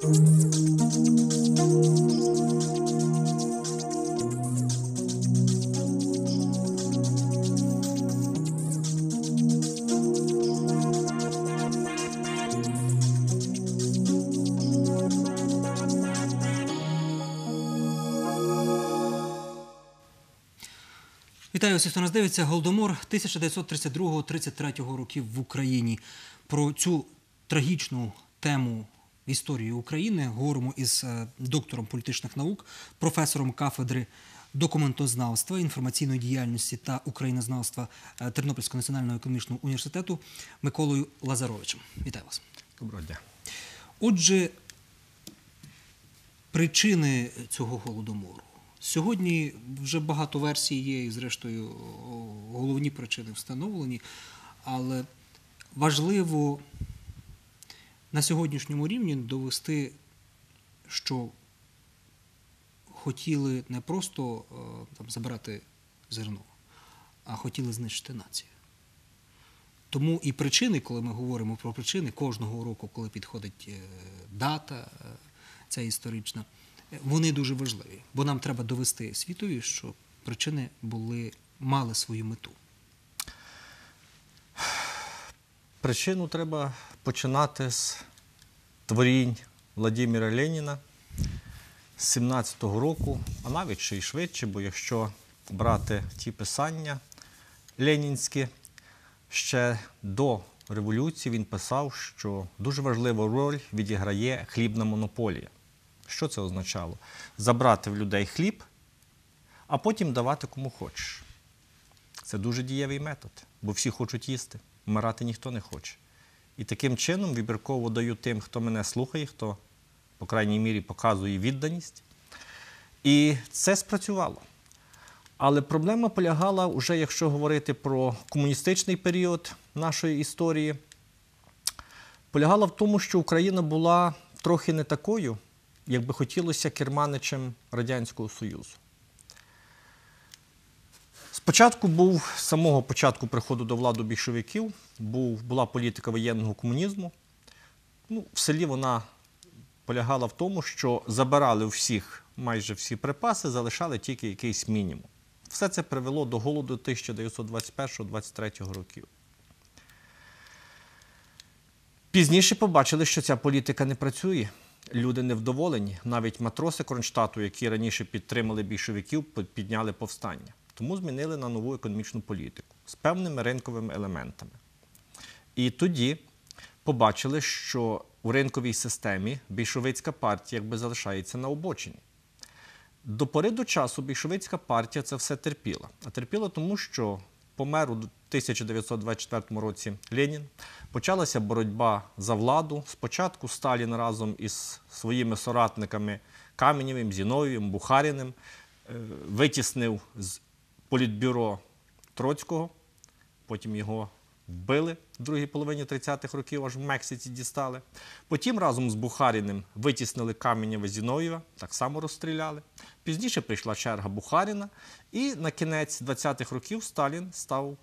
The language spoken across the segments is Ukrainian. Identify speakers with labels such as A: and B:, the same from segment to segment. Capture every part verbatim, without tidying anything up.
A: Вітаю всіх, хто нас дивиться. Голодомор тисяча дев'ятсот тридцять другого — тридцять третього років в Україні. Про цю трагічну тему історії України говоримо із доктором політичних наук, професором кафедри документознавства, інформаційної діяльності та українознавства Тернопільського національного економічного університету Миколою Лазаровичем. Вітаю вас.
B: Доброго дня.
A: Отже, причини цього голодомору. Сьогодні вже багато версій є, і зрештою головні причини встановлені, але важливо на сьогоднішньому рівні довести, що хотіли не просто там, забрати зерно, а хотіли знищити націю. Тому і причини, коли ми говоримо про причини, кожного року, коли підходить дата ця історична, вони дуже важливі, бо нам треба довести світові, що причини були, мали свою мету.
B: Причину треба починати з творінь Владимира Леніна з сімнадцятого року, а навіть ще й швидше, бо якщо брати ті писання ленінські, ще до революції він писав, що дуже важливу роль відіграє хлібна монополія. Що це означало? Забрати в людей хліб, а потім давати кому хочеш. Це дуже дієвий метод, бо всі хочуть їсти, вмирати ніхто не хоче. І таким чином вибірково даю тим, хто мене слухає, хто, по крайній мірі, показує відданість. І це спрацювало. Але проблема полягала, вже якщо говорити про комуністичний період нашої історії, полягала в тому, що Україна була трохи не такою, як би хотілося керманичем Радянського Союзу. Спочатку був, з самого початку приходу до влади більшовиків, був, була політика воєнного комунізму. Ну, в селі вона полягала в тому, що забирали у всіх майже всі припаси, залишали тільки якийсь мінімум. Все це привело до голоду тисяча дев'ятсот двадцять першого — двадцять третього років. Пізніше побачили, що ця політика не працює. Люди невдоволені, навіть матроси Кронштадту, які раніше підтримали більшовиків, підняли повстання. Тому змінили на нову економічну політику з певними ринковими елементами. І тоді побачили, що у ринковій системі більшовицька партія якби залишається на обочині. До пори до часу більшовицька партія це все терпіла. А терпіла тому, що помер у тисяча дев'ятсот двадцять четвертому році Ленін, почалася боротьба за владу. Спочатку Сталін разом із своїми соратниками Каменєвим, Зіновієм, Бухаріним витіснив з політбюро Троцького, потім його вбили в другій половині тридцятих років, аж в Мексиці дістали. Потім разом з Бухаріним витіснили Каменєва, Зіновієва, так само розстріляли. Пізніше прийшла черга Бухаріна, і на кінець двадцятих років Сталін став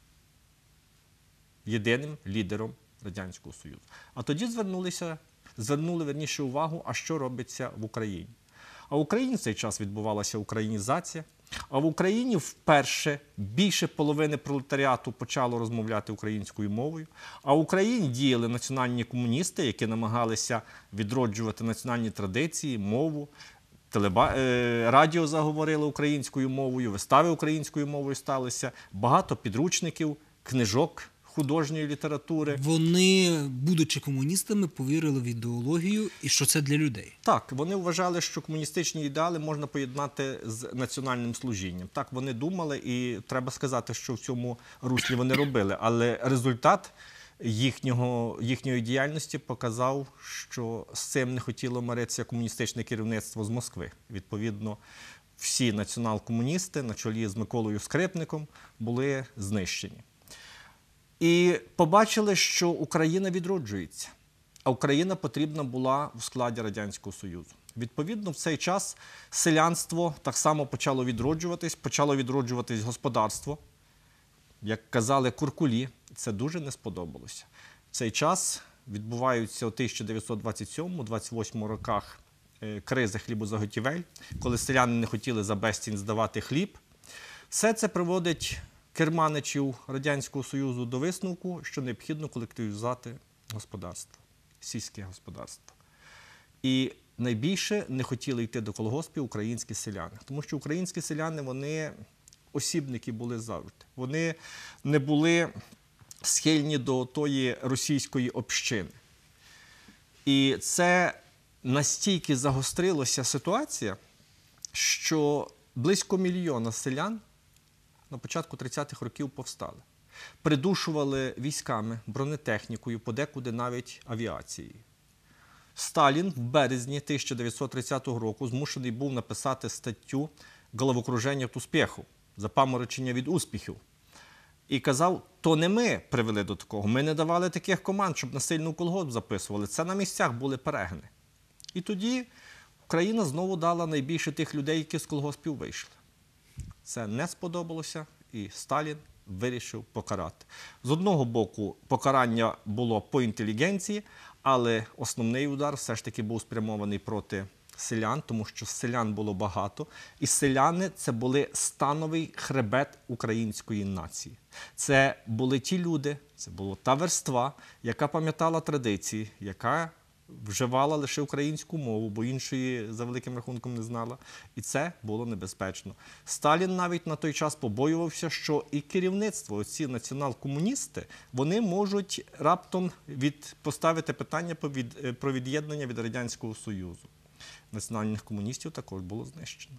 B: єдиним лідером Радянського Союзу. А тоді звернулися, звернули верніше увагу, а що робиться в Україні. А в Україні в цей час відбувалася українізація, а в Україні вперше більше половини пролетаріату почало розмовляти українською мовою, а в Україні діяли національні комуністи, які намагалися відроджувати національні традиції, мову, телеба... радіо заговорили українською мовою, вистави українською мовою сталися, багато підручників, книжок художньої літератури.
A: Вони, будучи комуністами, повірили в ідеологію і що це для людей.
B: Так, вони вважали, що комуністичні ідеали можна поєднати з національним служінням. Так вони думали, і треба сказати, що в цьому руслі вони робили. Але результат їхнього, їхньої діяльності показав, що з цим не хотіло миритися комуністичне керівництво з Москви. Відповідно, всі націонал-комуністи на чолі з Миколою Скрипником були знищені. І побачили, що Україна відроджується, а Україна потрібна була в складі Радянського Союзу. Відповідно, в цей час селянство так само почало відроджуватись, почало відроджуватись господарство. Як казали куркулі, це дуже не сподобалося. В цей час відбуваються у тисяча дев'ятсот двадцять сьомому — двадцять восьмому роках е, кризи хлібозаготівель, коли селяни не хотіли за безцінь здавати хліб. Все це приводить керманичів Радянського Союзу до висновку, що необхідно колективізувати господарство, сільське господарство. І найбільше не хотіли йти до колгоспів українські селяни. Тому що українські селяни, вони осібники були завжди. Вони не були схильні до тої російської общини. І це настільки загострилася ситуація, що близько мільйона селян на початку тридцятих років повстали. Придушували військами, бронетехнікою, подекуди навіть авіацією. Сталін в березні тисяча дев'ятсот тридцятого року змушений був написати статтю «Головокруження від успіху» – запаморочення від успіхів. І казав, то не ми привели до такого, ми не давали таких команд, щоб насильно в колгосп записували, це на місцях були перегони. І тоді Україна знову дала найбільше тих людей, які з колгоспів вийшли. Це не сподобалося, і Сталін вирішив покарати. З одного боку, покарання було по інтелігенції, але основний удар все ж таки був спрямований проти селян, тому що селян було багато. І селяни – це були становий хребет української нації. Це були ті люди, це була та верства, яка пам'ятала традиції, яка вживала лише українську мову, бо іншої за великим рахунком не знала. І це було небезпечно. Сталін навіть на той час побоювався, що і керівництво, оці націонал-комуністи, вони можуть раптом від, поставити питання про, від, про від'єднання від Радянського Союзу. Національних комуністів також було знищено.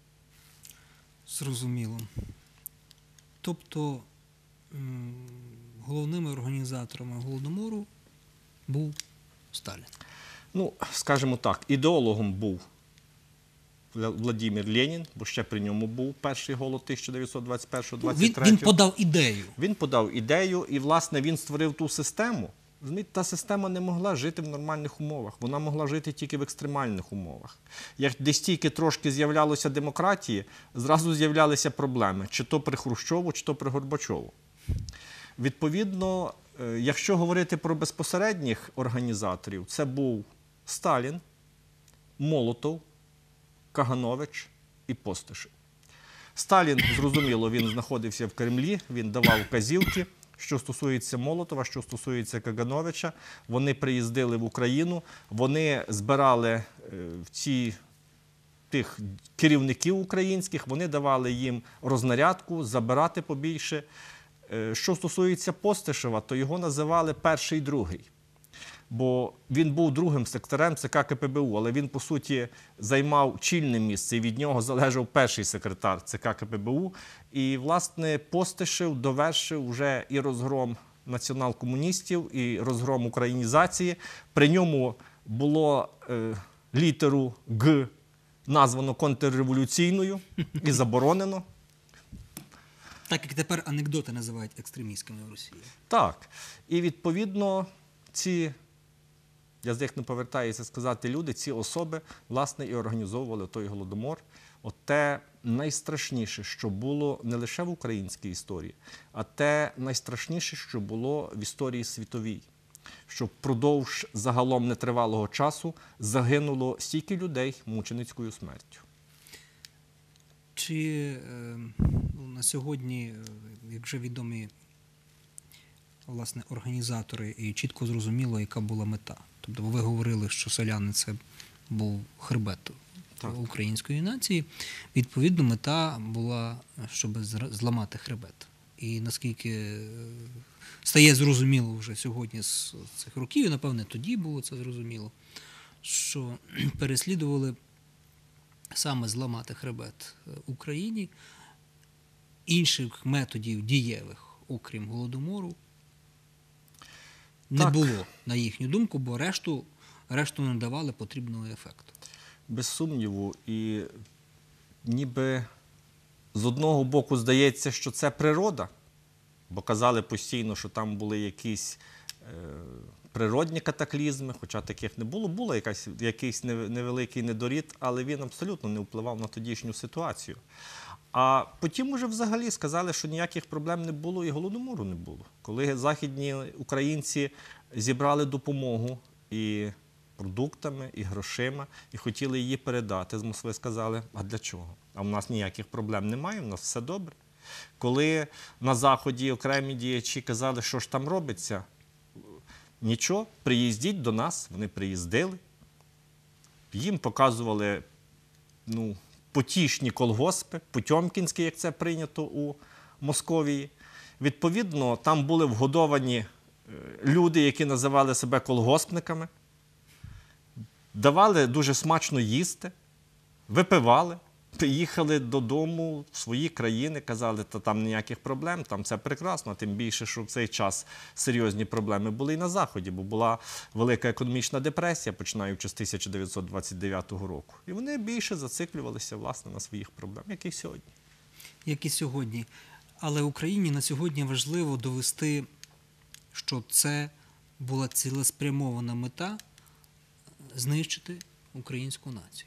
A: Зрозуміло. Тобто м, головними організаторами Голодомору був Сталін.
B: Ну, скажімо так, ідеологом був Владимир Ленін, бо ще при ньому був перший голод тисяча дев'ятсот двадцять першого — двадцять третього.
A: Він, він подав ідею.
B: Він подав ідею, і, власне, він створив ту систему. Розумієте, та система не могла жити в нормальних умовах, вона могла жити тільки в екстремальних умовах. Як десь тільки трошки з'являлося демократії, зразу з'являлися проблеми, чи то при Хрущову, чи то при Горбачову. Відповідно, якщо говорити про безпосередніх організаторів, це був Сталін, Молотов, Каганович і Постишев. Сталін, зрозуміло, він знаходився в Кремлі, він давав вказівки. Що стосується Молотова, що стосується Кагановича, вони приїздили в Україну, вони збирали в ці, тих керівників українських, вони давали їм рознарядку, забирати побільше. Що стосується Постишева, то його називали перший і другий. Бо він був другим секретарем ЦК КПБУ, але він, по суті, займав чільне місце, і від нього залежав перший секретар ЦК КПБУ. І, власне, Постишев довершив вже і розгром націонал-комуністів, і розгром українізації. При ньому було е, літеру «Г» названо контрреволюційною і заборонено.
A: Так, як тепер анекдоти називають екстремістськими в Росії. Так.
B: І, відповідно, ці... язик не повертається сказати люди, ці особи, власне, і організовували той Голодомор. От те найстрашніше, що було не лише в українській історії, а те найстрашніше, що було в історії світовій. Що впродовж загалом нетривалого часу загинуло стільки людей мученицькою смертю.
A: Чи е, на сьогодні, як вже відомі, власне, організатори, і чітко зрозуміло, яка була мета? Тобто ви говорили, що селяни – це був хребет так. української нації. Відповідно, мета була, щоб зламати хребет. І наскільки стає зрозуміло вже сьогодні з цих років, і, напевне, тоді було це зрозуміло, що переслідували саме зламати хребет Україні. Інших методів дієвих, окрім Голодомору, не
B: так.
A: було, на їхню думку, бо решту, решту не давали потрібного ефекту.
B: Без сумніву. І ніби з одного боку здається, що це природа, бо казали постійно, що там були якісь е, природні катаклізми, хоча таких не було. Було якась, якийсь невеликий недорід, але він абсолютно не впливав на тодішню ситуацію. А потім уже взагалі сказали, що ніяких проблем не було і Голодомору не було. Коли західні українці зібрали допомогу і продуктами, і грошима, і хотіли її передати. З Москви сказали, а для чого? А в нас ніяких проблем немає, в нас все добре. Коли на Заході окремі діячі казали, що ж там робиться, нічого, приїздіть до нас, вони приїздили, їм показували ну, потішні колгоспи, потьомкінські, як це прийнято у Московії. Відповідно, там були вгодовані люди, які називали себе колгоспниками, давали дуже смачно їсти, випивали, приїхали додому в свої країни, казали, та там ніяких проблем, там все прекрасно, тим більше, що в цей час серйозні проблеми були і на Заході, бо була велика економічна депресія, починаючи з тисяча дев'ятсот двадцять дев'ятого року. І вони більше зациклювалися, власне, на своїх проблемах, як і сьогодні.
A: Як і сьогодні. Але Україні на сьогодні важливо довести, що це була цілеспрямована мета знищити українську націю.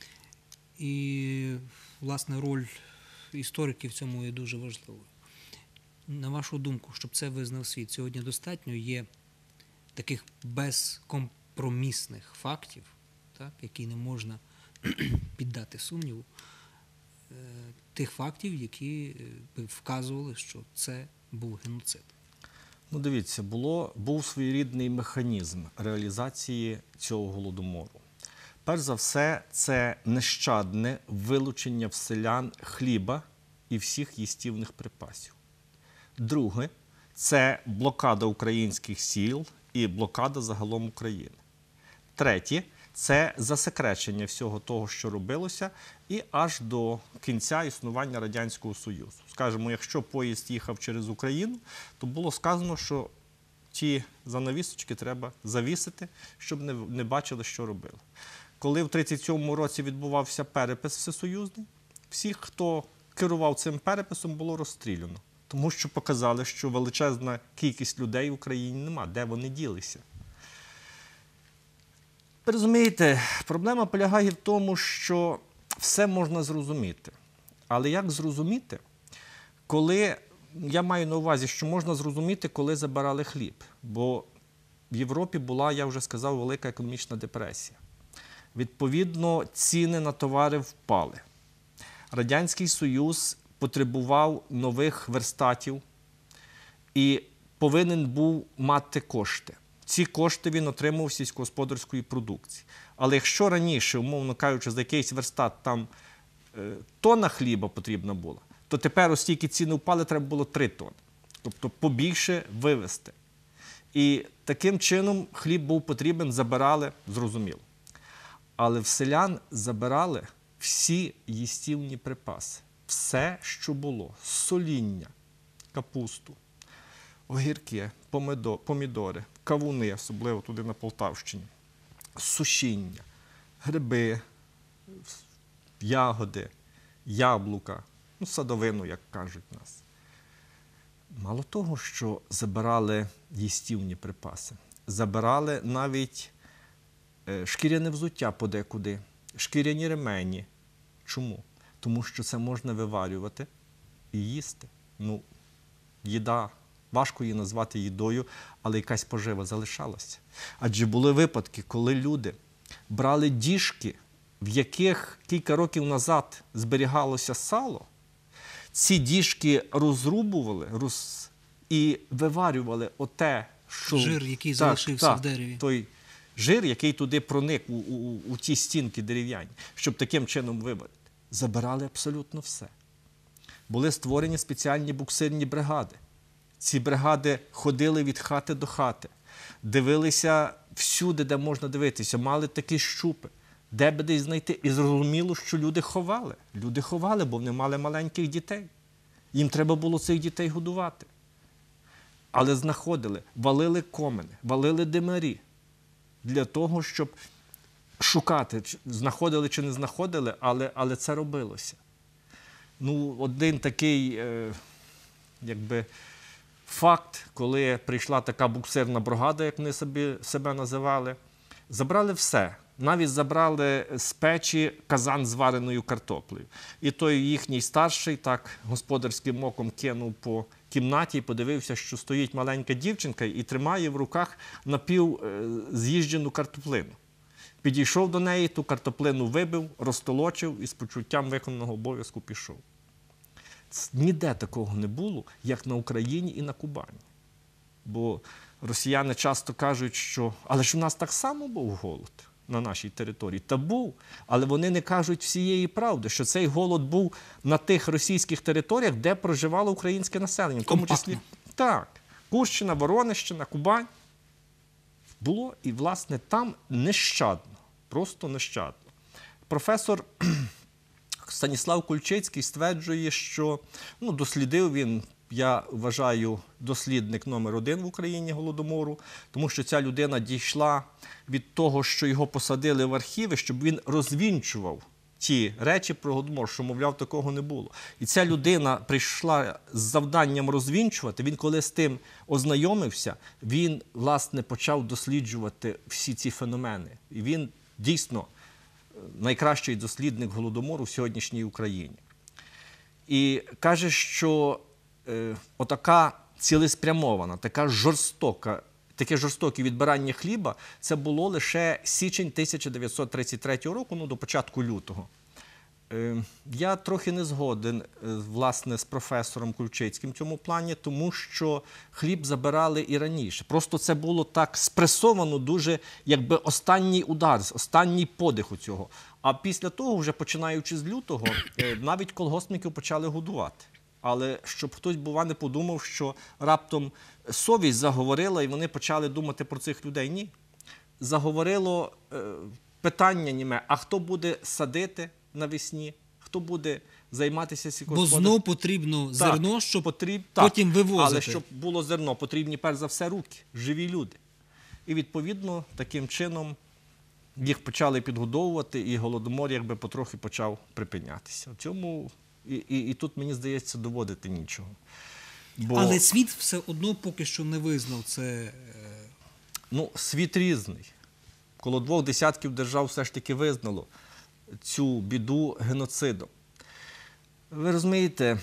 A: І, власне, роль істориків в цьому є дуже важливою. На вашу думку, щоб це визнав світ, сьогодні достатньо є таких безкомпромісних фактів, так, які не можна піддати сумніву, тих фактів, які би вказували, що це був геноцид.
B: Ну, дивіться, було, був своєрідний механізм реалізації цього голодомору. Перш за все, це нещадне вилучення в селян хліба і всіх їстівних припасів. Друге, це блокада українських сіл і блокада загалом України. Третє, це засекречення всього того, що робилося, і аж до кінця існування Радянського Союзу. Скажімо, якщо поїзд їхав через Україну, то було сказано, що ті занавісочки треба завісити, щоб не, не бачили, що робили. Коли в тридцять сьомому році відбувався перепис всесоюзний, всіх, хто керував цим переписом, було розстріляно. Тому що показали, що величезна кількість людей в Україні нема, де вони ділися. Ви розумієте, проблема полягає в тому, що все можна зрозуміти. Але як зрозуміти, коли, я маю на увазі, що можна зрозуміти, коли забирали хліб. Бо в Європі була, я вже сказав, велика економічна депресія. Відповідно, ціни на товари впали. Радянський Союз потребував нових верстатів і повинен був мати кошти. Ці кошти він отримав з сільськогосподарської продукції. Але якщо раніше, умовно кажучи, за якийсь верстат там е, тонна хліба потрібна була, то тепер, оскільки ціни впали, треба було три тонни. Тобто побільше вивезти. І таким чином хліб був потрібен, забирали, зрозуміло. Але в селян забирали всі їстівні припаси. Все, що було. Соління, капусту, огірки, помідори, кавуни, особливо туди на Полтавщині, сушіння, гриби, ягоди, яблука, ну, садовину, як кажуть нас. Мало того, що забирали їстівні припаси, забирали навіть шкіряне взуття подекуди, шкіряні ремені. Чому? Тому що це можна виварювати і їсти. Ну, їда, важко її назвати їдою, але якась пожива залишалася. Адже були випадки, коли люди брали діжки, в яких кілька років назад зберігалося сало, ці діжки розрубували роз... і виварювали оте, що...
A: Жир, який
B: так,
A: залишився
B: так,
A: в дереві.
B: Той жир, який туди проник у, у, у ті стінки дерев'яні, щоб таким чином виварити. Забирали абсолютно все. Були створені спеціальні буксирні бригади. Ці бригади ходили від хати до хати, дивилися всюди, де можна дивитися, мали такі щупи, де би десь знайти. І зрозуміло, що люди ховали. Люди ховали, бо вони мали маленьких дітей. Їм треба було цих дітей годувати. Але знаходили, валили комини, валили димарі для того, щоб шукати, знаходили чи не знаходили, але, але це робилося. Ну, один такий, е, якби, факт, коли прийшла така буксирна бригада, як вони собі, себе називали, забрали все. навіть забрали з печі казан з вареною картоплею. І той їхній старший так господарським оком кинув по кімнаті і подивився, що стоїть маленька дівчинка і тримає в руках напів з'їжджену картоплину. Підійшов до неї, ту картоплину вибив, розтолочив і з почуттям виконаного обов'язку пішов. Ніде такого не було, як на Україні і на Кубані. Бо росіяни часто кажуть, що «але ж у нас так само був голод на нашій території». Та був, але вони не кажуть всієї правди, що цей голод був на тих російських територіях, де проживало українське населення. В тому числі, так, Курщина, Воронежщина, Кубань. Було і, власне, там нещадно, просто нещадно. Професор Станіслав Кульчицький стверджує, що ну, дослідив він, я вважаю, дослідник номер один в Україні Голодомору, тому що ця людина дійшла від того, що його посадили в архіви, щоб він розвінчував ті речі про Голодомор, що, мовляв, такого не було. І ця людина прийшла з завданням розвінчувати. Він, коли з тим ознайомився, він, власне, почав досліджувати всі ці феномени. І він, дійсно, найкращий дослідник Голодомору в сьогоднішній Україні. І каже, що е, отака цілеспрямована, така жорстока, таке жорстоке відбирання хліба, це було лише січень тисяча дев'ятсот тридцять третього року, ну, до початку лютого. Е, я трохи не згоден, е, власне, з професором Кульчицьким в цьому плані, тому що хліб забирали і раніше. Просто це було так спресовано дуже, якби останній удар, останній подих у цього. А після того, вже починаючи з лютого, е, навіть колгоспників почали годувати. Але щоб хтось, бува, не подумав, що раптом совість заговорила, і вони почали думати про цих людей. Ні. Заговорило е, питання німе, а хто буде садити навесні, хто буде займатися сільськогосподарством?
A: Бо знов потрібно так, зерно, щоб
B: потріб...
A: потім
B: так,
A: вивозити.
B: Але щоб було зерно, потрібні перш за все руки, живі люди. І відповідно таким чином їх почали підгодовувати, і Голодомор якби потрохи почав припинятися. В цьому і, і, і тут, мені здається, доводити нічого. Бо...
A: Але світ все одно поки що не визнав це.
B: Ну, світ різний. Коло двох десятків держав все ж таки визнало цю біду геноцидом. Ви розумієте...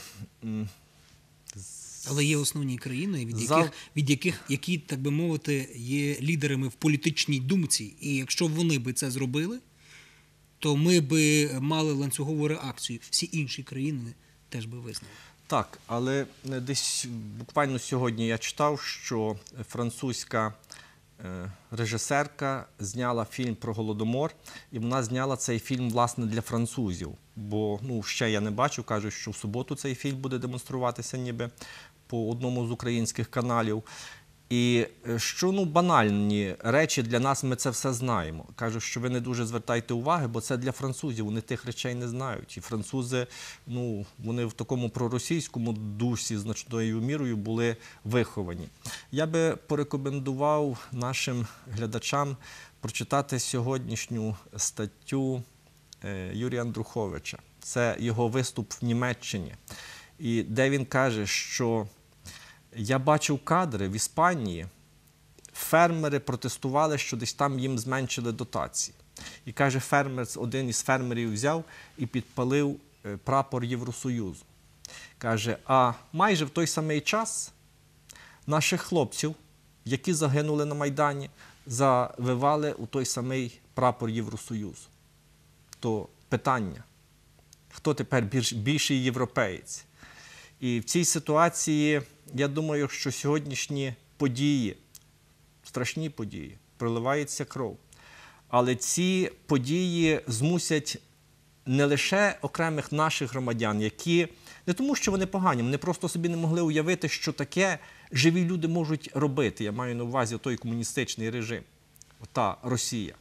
A: Але є основні країни, від
B: За...
A: яких, від яких, які, так би мовити, є лідерами в політичній думці. І якщо вони би це зробили, то ми би мали ланцюгову реакцію. Всі інші країни теж би визнали.
B: Так, але десь буквально сьогодні я читав, що французька е, режисерка зняла фільм про Голодомор, і вона зняла цей фільм, власне, для французів. Бо, ну, ще я не бачу, кажуть, що в суботу цей фільм буде демонструватися ніби по одному з українських каналів. І що, ну, банальні речі для нас, ми це все знаємо. Кажуть, що ви не дуже звертайте уваги, бо це для французів, вони тих речей не знають. І французи, ну, вони в такому проросійському дусі значною мірою були виховані. Я би порекомендував нашим глядачам прочитати сьогоднішню статтю Юрія Андруховича. Це його виступ в Німеччині, і де він каже, що я бачив кадри в Іспанії, фермери протестували, що десь там їм зменшили дотації. І каже, фермер, один із фермерів взяв і підпалив прапор Євросоюзу. Каже, а майже в той самий час наших хлопців, які загинули на Майдані, завивали у той самий прапор Євросоюзу. То питання, хто тепер більш, більший європеєць? І в цій ситуації, я думаю, що сьогоднішні події, страшні події, проливається кров. Але ці події змусять не лише окремих наших громадян, які, не тому що вони погані, вони просто собі не могли уявити, що таке живі люди можуть робити. Я маю на увазі той комуністичний режим, та Росія.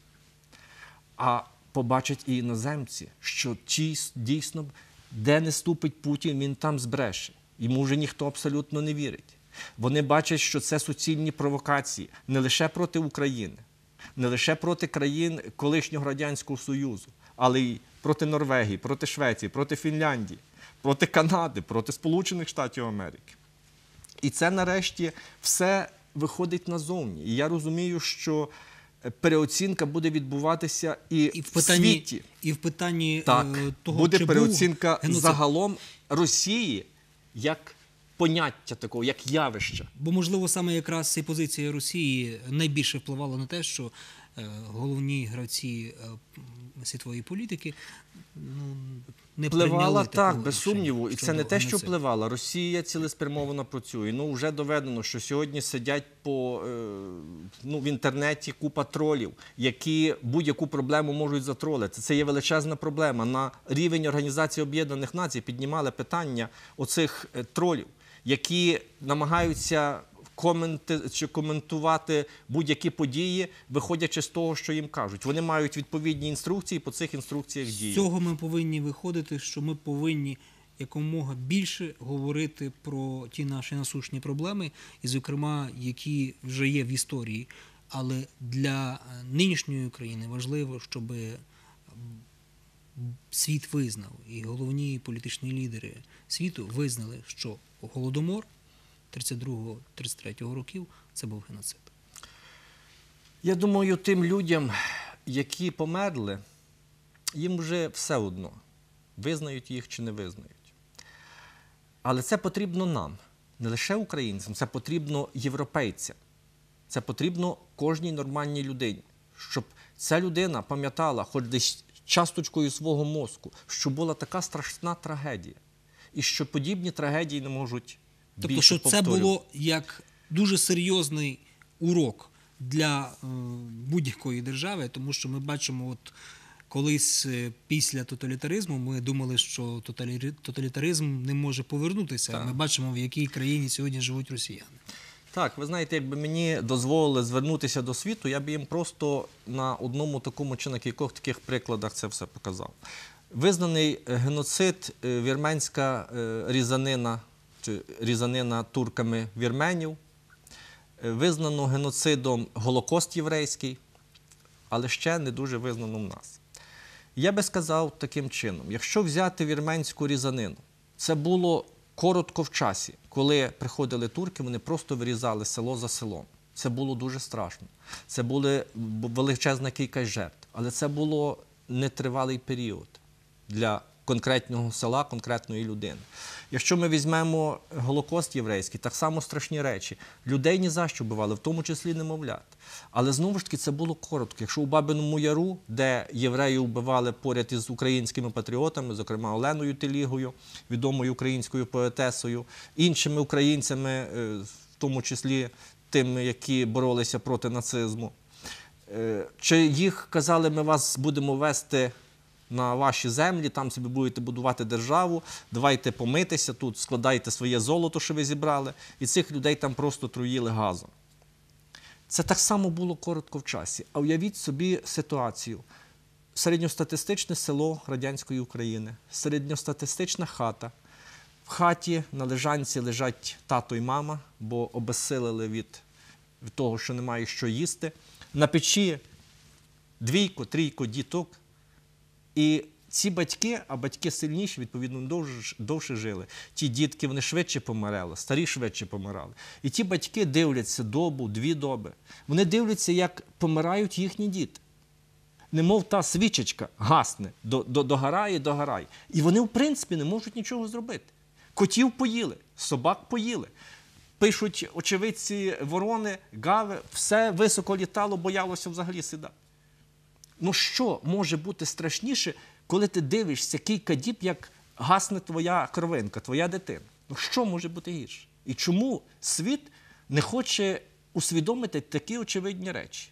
B: А побачать і іноземці, що дійсно, де не ступить Путін, він там збреше. Йому вже ніхто абсолютно не вірить. Вони бачать, що це суцільні провокації не лише проти України, не лише проти країн колишнього Радянського Союзу, але й проти Норвегії, проти Швеції, проти Фінляндії, проти Канади, проти Сполучених Штатів Америки. І це, нарешті, все виходить назовні. І я розумію, що переоцінка буде відбуватися і,
A: І в
B: в
A: питанні,
B: світі.
A: і в питанні
B: Так,
A: е, того,
B: буде
A: чи
B: переоцінка
A: був геноцид.
B: загалом Росії як поняття такого, як явища.
A: Бо, можливо, саме якраз ця позиція Росії найбільше впливала на те, що е, головні гравці е, світової політики ну, не
B: Впливала,
A: прийняли
B: так,
A: такого
B: без
A: рішення
B: сумніву. І це
A: щодо
B: не те, що
A: геноциду.
B: впливала. Росія цілеспрямовано працює. Ну, вже доведено, що сьогодні сидять по, е, ну, в інтернеті купа тролів, які будь-яку проблему можуть затролити. Це є величезна проблема. На рівень Організації Об'єднаних Націй піднімали питання оцих е, тролів, які намагаються коменти, чи коментувати будь-які події, виходячи з того, що їм кажуть. Вони мають відповідні інструкції, по цих інструкціях
A: З
B: діють.
A: цього ми повинні виходити, що ми повинні якомога більше говорити про ті наші насущні проблеми, і, зокрема, які вже є в історії. Але для нинішньої України важливо, щоб світ визнав, і головні політичні лідери світу визнали, що Голодомор тридцять другого - тридцять третього років – це був геноцид.
B: Я думаю, тим людям, які померли, їм вже все одно, визнають їх чи не визнають. Але це потрібно нам, не лише українцям, це потрібно європейцям. Це потрібно кожній нормальній людині, щоб ця людина пам'ятала, хоч десь часточкою свого мозку, що була така страшна трагедія. І що подібні трагедії не можуть
A: Тобто,
B: більше
A: що це
B: повторювати.
A: було як дуже серйозний урок для е, будь-якої держави, тому що ми бачимо, от колись е, після тоталітаризму ми думали, що тоталі- тоталітаризм не може повернутися.
B: Так.
A: Ми бачимо, в якій країні сьогодні живуть росіяни.
B: Так, ви знаєте, якби мені дозволили звернутися до світу, я б їм просто на одному такому чи на кількох таких прикладах це все показав. Визнаний геноцид, е, вірменська е, різанина, чи різанина турками вірменів, е, визнано геноцидом Голокост єврейський, але ще не дуже визнано в нас. Я би сказав таким чином, якщо взяти вірменську різанину, це було коротко в часі, коли приходили турки, вони просто вирізали село за селом. Це було дуже страшно. Це була величезна кількість жертв, але це було нетривалий період для конкретного села, конкретної людини. Якщо ми візьмемо Голокост єврейський, так само страшні речі. Людей ні за що вбивали, в тому числі немовлят. Але знову ж таки це було коротко. Якщо у Бабиному Яру, де євреї вбивали поряд із українськими патріотами, зокрема Оленою Телігою, відомою українською поетесою, іншими українцями, в тому числі тими, які боролися проти нацизму, чи їх казали, ми вас будемо вести на ваші землі, там собі будете будувати державу, давайте помитися тут, складайте своє золото, що ви зібрали, і цих людей там просто труїли газом. Це так само було коротко в часі. А уявіть собі ситуацію. Середньостатистичне село радянської України, середньостатистична хата. В хаті на лежанці лежать тато і мама, бо обезсилили від, від того, що немає що їсти. На печі двійко, трійко діток. І ці батьки, а батьки сильніші, відповідно, довше, довше жили. Ті дітки, вони швидше помирали, старі швидше помирали. І ті батьки дивляться добу, дві доби. Вони дивляться, як помирають їхні діти. Немов та свічечка гасне, до, до, догорає, догорає. І вони, в принципі, не можуть нічого зробити. Котів поїли, собак поїли. Пишуть очевидці ворони, гави, все високо літало, боялося взагалі сідати. Ну що може бути страшніше, коли ти дивишся кілька діб, як гасне твоя кровинка, твоя дитина? Ну що може бути гірше? І чому світ не хоче усвідомити такі очевидні речі?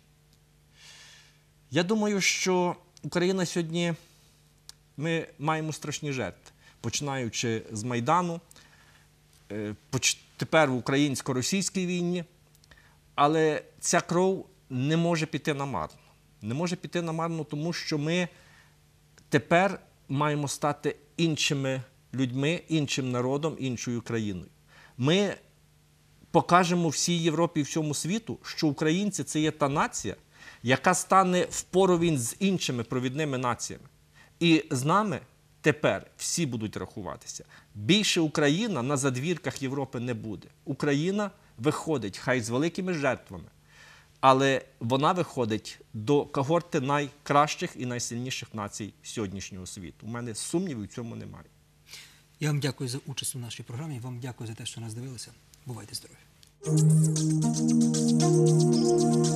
B: Я думаю, що Україна сьогодні, ми маємо страшні жертви, починаючи з Майдану, тепер в українсько-російській війні, але ця кров не може піти намарно. Не може піти намарно, тому що ми тепер маємо стати іншими людьми, іншим народом, іншою країною. Ми покажемо всій Європі і всьому світу, що українці – це є та нація, яка стане впоровень з іншими провідними націями. І з нами тепер всі будуть рахуватися. Більше Україна на задвірках Європи не буде. Україна виходить, хай з великими жертвами, але вона виходить до когорти найкращих і найсильніших націй сьогоднішнього світу. У мене сумнівів в цьому немає.
A: Я вам дякую за участь у нашій програмі, вам дякую за те, що нас дивилися. Бувайте здорові!